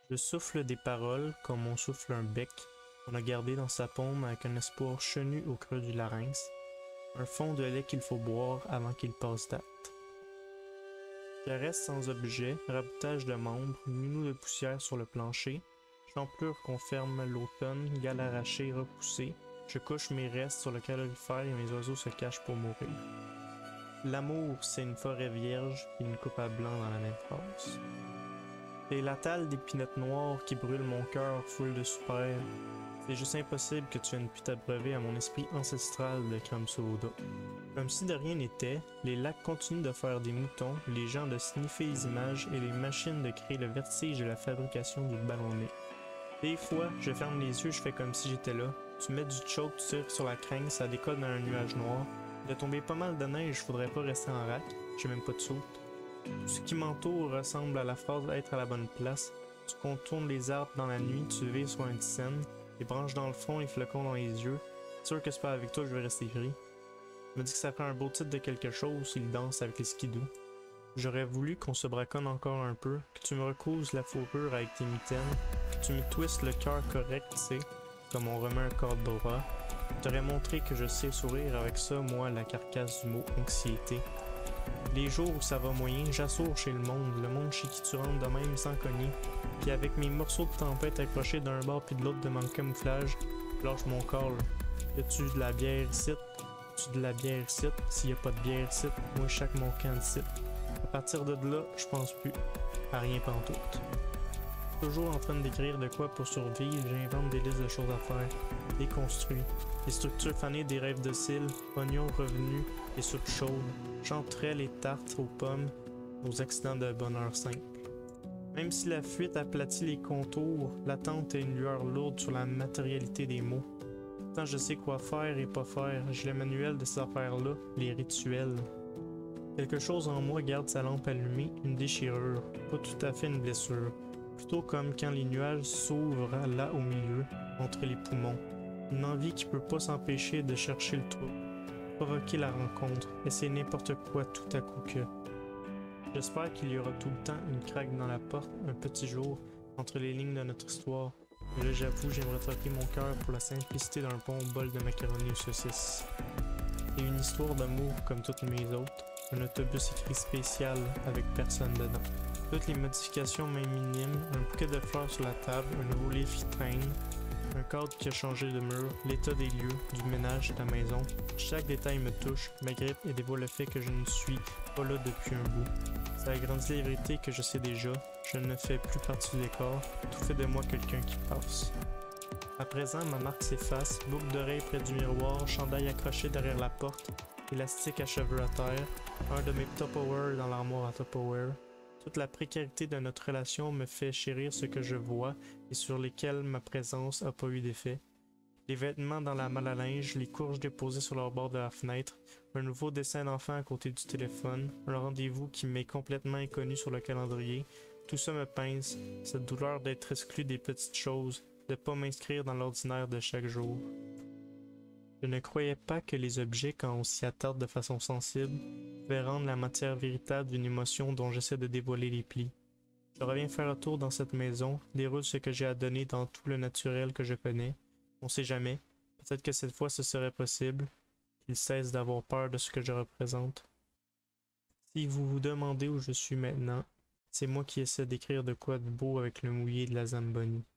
Je souffle des paroles comme on souffle un bec, qu'on a gardé dans sa paume avec un espoir chenu au creux du larynx, un fond de lait qu'il faut boire avant qu'il passe date. Caresse sans objet, rabotage de membres, minou de poussière sur le plancher, champlure qu'on ferme l'automne, gale arrachée, repoussée, je couche mes restes sur le calorifère et mes oiseaux se cachent pour mourir. L'amour, c'est une forêt vierge et une coupe à blanc dans la même phrase. C'est la tale d'épinottes noires qui brûle mon cœur foule de super. C'est juste impossible que tu viennes plus t'abreuver à mon esprit ancestral de crème soda. Comme si de rien n'était, les lacs continuent de faire des moutons, les gens de sniffer les images et les machines de créer le vertige de la fabrication du ballonnet. Des fois, je ferme les yeux, je fais comme si j'étais là. Tu mets du choke, tu tires sur la crème, ça décolle dans un nuage noir. Il a tombé pas mal de neige, faudrait pas rester en rack, j'ai même pas de soute. Tout ce qui m'entoure ressemble à la phrase être à la bonne place. Tu contournes les arbres dans la nuit, tu vives sur un scène, les branches dans le front, les flocons dans les yeux. Sûr que c'est pas avec toi je vais rester pris. Je me dis que ça prend un beau titre de quelque chose s'il danse avec les skidoo. J'aurais voulu qu'on se braconne encore un peu, que tu me recouses la fourrure avec tes mitaines, que tu me twistes le cœur correct, tu sais, comme on remet un corde-bras. Je t'aurais montré que je sais sourire avec ça, moi, la carcasse du mot anxiété. Les jours où ça va moyen, j'assours chez le monde chez qui tu rentres de même sans cogner. Puis avec mes morceaux de tempête accrochés d'un bord puis de l'autre de mon camouflage, lâche mon corps là. Y'a-tu de la bière ici? Y'a-tu de la bière ici? S'il y a pas de bière ici, moi je chaque mon camp ici. À partir de là, je pense plus à rien pantoute. Toujours en train d'écrire de quoi pour survivre, j'invente des listes de choses à faire, déconstruis, des structures fanées des rêves dociles, oignons revenus et soupes chaudes, chanterais les tartes aux pommes, nos accidents de bonheur simple. Même si la fuite aplatit les contours, l'attente est une lueur lourde sur la matérialité des mots. Pourtant je sais quoi faire et pas faire, j'ai le manuel de ces affaires-là, les rituels. Quelque chose en moi garde sa lampe allumée, une déchirure, pas tout à fait une blessure. Plutôt comme quand les nuages s'ouvrent là au milieu, entre les poumons. Une envie qui peut pas s'empêcher de chercher le trou, provoquer la rencontre, essayer n'importe quoi tout à coup que. J'espère qu'il y aura tout le temps une craque dans la porte, un petit jour, entre les lignes de notre histoire. Mais là j'avoue, j'aimerais troquer mon cœur pour la simplicité d'un bon bol de macaroni aux saucisses. Et une histoire d'amour comme toutes mes autres, un autobus écrit spécial avec personne dedans. Toutes les modifications même minimes, un bouquet de fleurs sur la table, un nouveau livre qui traîne, un cadre qui a changé de mur, l'état des lieux, du ménage de la maison. Chaque détail me touche, m'agrippe et dévoile le fait que je ne suis pas là depuis un bout. Ça agrandit la vérité que je sais déjà, je ne fais plus partie du décor, tout fait de moi quelqu'un qui passe. À présent, ma marque s'efface, boucle d'oreille près du miroir, chandail accroché derrière la porte, élastique à cheveux à terre, un de mes Tupperware dans l'armoire à Tupperware. Toute la précarité de notre relation me fait chérir ce que je vois et sur lesquels ma présence n'a pas eu d'effet. Les vêtements dans la malle à linge, les courges déposées sur leur bord de la fenêtre, un nouveau dessin d'enfant à côté du téléphone, un rendez-vous qui m'est complètement inconnu sur le calendrier, tout ça me pince, cette douleur d'être exclu des petites choses, de pas m'inscrire dans l'ordinaire de chaque jour. Je ne croyais pas que les objets, quand on s'y attarde de façon sensible, pouvaient rendre la matière véritable d'une émotion dont j'essaie de dévoiler les plis. Je reviens faire un tour dans cette maison, déroule ce que j'ai à donner dans tout le naturel que je connais. On sait jamais, peut-être que cette fois ce serait possible, qu'il cesse d'avoir peur de ce que je représente. Si vous vous demandez où je suis maintenant, c'est moi qui essaie d'écrire de quoi de beau avec le mouillé de la Zamboni.